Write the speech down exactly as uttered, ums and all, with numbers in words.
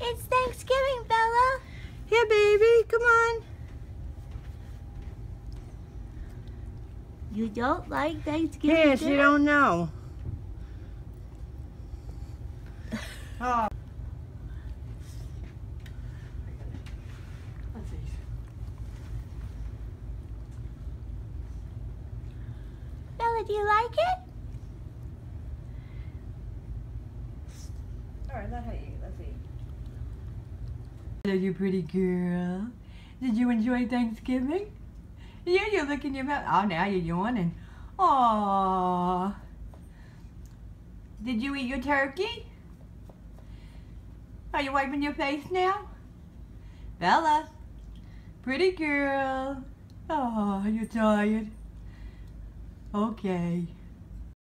It's Thanksgiving, Bella. Here, baby, come on. You don't like Thanksgiving Yes, dinner? you don't know. Oh. Bella, do you like it? All right, that's how you eat. Let's eat. Hello, you pretty girl. Did you enjoy Thanksgiving? Yeah, you're licking your mouth. Oh, now you're yawning. Aww. Did you eat your turkey? Are you wiping your face now? Bella. Pretty girl. Oh, you're tired. Okay.